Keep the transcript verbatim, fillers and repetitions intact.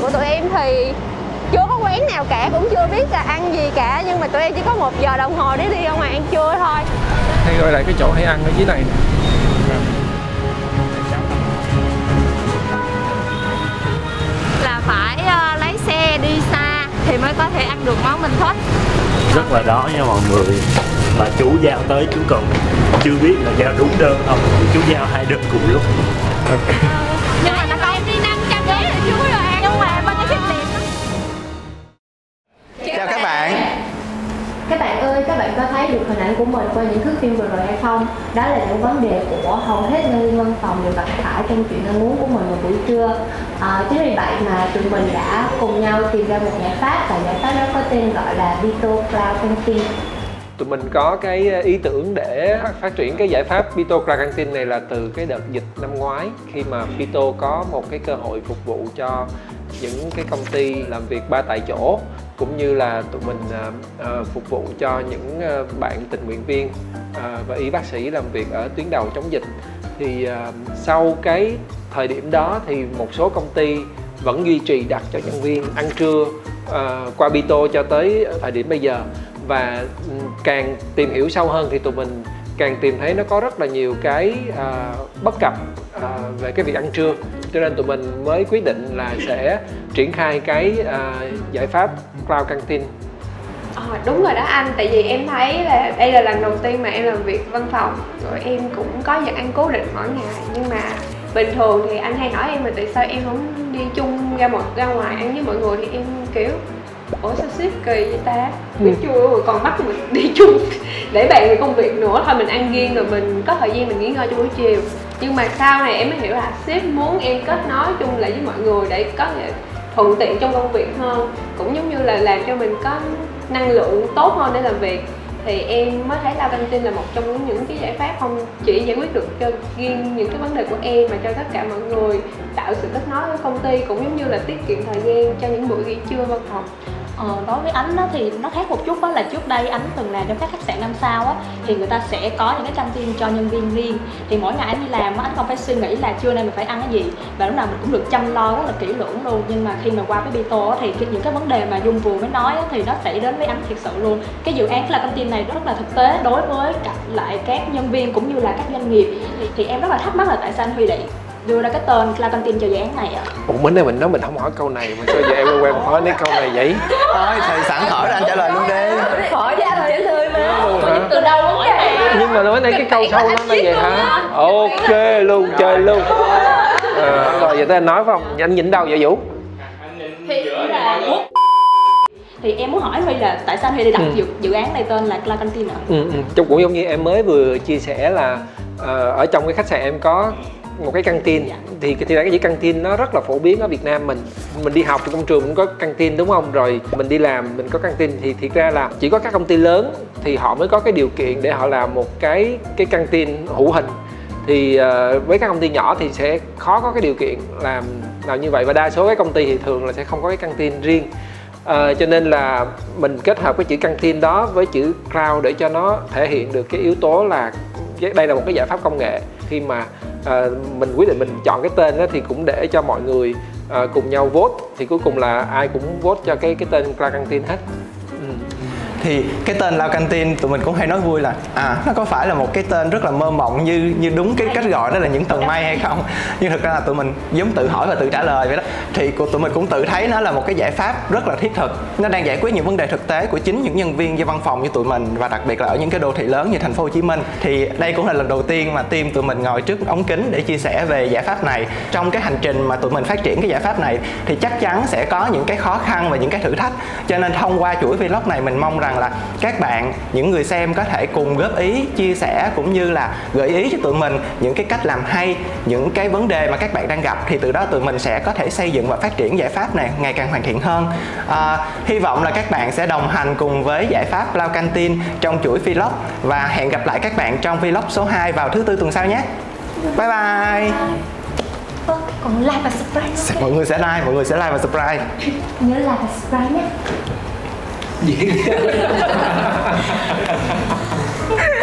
của tụi em thì chưa có quán nào cả, cũng chưa biết là ăn gì cả, nhưng mà tụi em chỉ có một giờ đồng hồ để đi ra ngoài ăn trưa thôi. Hay gọi lại cái chỗ hay ăn ở dưới này. Là phải uh, lấy xe đi xa thì mới có thể ăn được món mình thích. Rất là đói nha mọi người. Mà chú giao tới chú còn chưa biết là giao đúng đơn không. Chú giao hai đơn cùng lúc. Okay. Nhưng mà nó có em đi năm trăm vé là chú rồi ăn. Nhưng mà bên cái tiệm đó. Chào các bạn. Các bạn ơi, các bạn có thấy được hình ảnh của mình qua những thước phim vừa rồi hay không? Đó là những vấn đề của hầu hết nhân viên văn phòng đều gặp phải trong chuyện ăn uống của mình vào buổi trưa. À, chính vì vậy mà tụi mình đã cùng nhau tìm ra một giải pháp, và giải pháp đó có tên gọi là Bito Cloud Canteen. Tụi mình có cái ý tưởng để phát triển cái giải pháp Bito Cloud Canteen này là từ cái đợt dịch năm ngoái, khi mà Bito có một cái cơ hội phục vụ cho những cái công ty làm việc ba tại chỗ, cũng như là tụi mình uh, phục vụ cho những uh, bạn tình nguyện viên uh, và y bác sĩ làm việc ở tuyến đầu chống dịch. Thì uh, sau cái thời điểm đó thì một số công ty vẫn duy trì đặt cho nhân viên ăn trưa uh, qua Bito cho tới thời điểm bây giờ. Và càng tìm hiểu sâu hơn thì tụi mình càng tìm thấy nó có rất là nhiều cái uh, bất cập uh, về cái việc ăn trưa, cho nên tụi mình mới quyết định là sẽ triển khai cái uh, giải pháp Cloud Canteen. À, đúng rồi đó anh, tại vì em thấy là đây là lần đầu tiên mà em làm việc văn phòng, rồi em cũng có giờ ăn cố định mỗi ngày, nhưng mà bình thường thì anh hay hỏi em là tại sao em không đi chung ra một ra ngoài ăn với mọi người, thì em kiểu ủa sao ship kỳ vậy ta, biết ừ. chua rồi còn bắt mình đi chung để bàn về công việc nữa, thôi mình ăn riêng rồi mình có thời gian mình nghỉ ngơi cho buổi chiều. Nhưng mà sau này em mới hiểu là sếp muốn em kết nối chung lại với mọi người để có thể thuận tiện trong công việc hơn, cũng giống như là làm cho mình có năng lượng tốt hơn để làm việc. Thì em mới thấy Cloud Canteen là một trong những cái giải pháp không chỉ giải quyết được cho riêng những cái vấn đề của em, mà cho tất cả mọi người, tạo sự kết nối với công ty, cũng giống như là tiết kiệm thời gian cho những buổi nghỉ trưa văn phòng. Ờ, đối với Ánh á, thì nó khác một chút, đó là trước đây Ánh từng làm trong các khách sạn năm sao á, thì người ta sẽ có những cái canteen cho nhân viên riêng. Thì mỗi ngày Ánh đi làm á, Ánh không phải suy nghĩ là trưa nay mình phải ăn cái gì, và lúc nào mình cũng được chăm lo rất là kỹ lưỡng luôn. Nhưng mà khi mà qua với Bito á, thì những cái vấn đề mà Dung vừa mới nói á, thì nó sẽ đến với Ánh thiệt sự luôn. Cái dự án là canteen này rất là thực tế đối với cả lại các nhân viên cũng như là các doanh nghiệp. Thì, thì em rất là thắc mắc là tại sao anh Huy lại đưa ra cái tên Cloud Canteen cho dự án này ạ? À? Ủa, bữa nay mình nói mình không hỏi câu này mà sao giờ em quen hỏi lấy câu này vậy? Thôi thì sẵn hỏi anh trả lời luôn đi. Hỏi ra là dễ thương mà. Từ đâu cũng vậy. Nhưng mà nói nãy cái câu sau nó là vậy hả? Ok luôn, chơi luôn. À, rồi giờ tới anh nói phải không? Anh nhìn đâu vậy Vũ? Thì là thì em muốn hỏi Huy là tại sao Huy đi đặt ừ. dự, dự án này tên là Cloud Canteen ạ? Ừ, ừ. Trong cũng giống như em mới vừa chia sẻ là uh, ở trong cái khách sạn em có một cái căng tin, dạ. thì thì ra cái chữ căng tin nó rất là phổ biến ở Việt Nam mình. Mình đi học thì trong trường mình có căng tin đúng không? Rồi mình đi làm mình có căng tin, thì thiệt ra là chỉ có các công ty lớn thì họ mới có cái điều kiện để họ làm một cái cái căng tin hữu hình. Thì uh, với các công ty nhỏ thì sẽ khó có cái điều kiện làm làm như vậy, và đa số các công ty thì thường là sẽ không có cái căng tin riêng. Uh, cho nên là mình kết hợp cái chữ căng tin đó với chữ cloud để cho nó thể hiện được cái yếu tố là đây là một cái giải pháp công nghệ. Khi mà uh, mình quyết định mình chọn cái tên đó thì cũng để cho mọi người uh, cùng nhau vote, thì cuối cùng là ai cũng vote cho cái cái tên Cloud Canteen hết. Ừ. Thì cái tên Cloud Canteen tụi mình cũng hay nói vui là à nó có phải là một cái tên rất là mơ mộng như như đúng cái cách gọi đó là những tầng mây hay không, nhưng thực ra là tụi mình giống tự hỏi và tự trả lời vậy đó. Thì tụi mình cũng tự thấy nó là một cái giải pháp rất là thiết thực, nó đang giải quyết những vấn đề thực tế của chính những nhân viên văn phòng như tụi mình, và đặc biệt là ở những cái đô thị lớn như thành phố Hồ Chí Minh. Thì đây cũng là lần đầu tiên mà team tụi mình ngồi trước ống kính để chia sẻ về giải pháp này. Trong cái hành trình mà tụi mình phát triển cái giải pháp này thì chắc chắn sẽ có những cái khó khăn và những cái thử thách, cho nên thông qua chuỗi vlog này mình mong rằng là các bạn, những người xem có thể cùng góp ý, chia sẻ cũng như là gợi ý cho tụi mình những cái cách làm hay, những cái vấn đề mà các bạn đang gặp, thì từ đó tụi mình sẽ có thể xây dựng và phát triển giải pháp này ngày càng hoàn thiện hơn. À, hy vọng là các bạn sẽ đồng hành cùng với giải pháp Cloud Canteen trong chuỗi vlog, và hẹn gặp lại các bạn trong vlog số hai vào thứ tư tuần sau nhé. Bye bye. Vâng, còn like và subscribe. Mọi người sẽ like, mọi người sẽ like và subscribe. Nhớ like và subscribe nhé. Gì?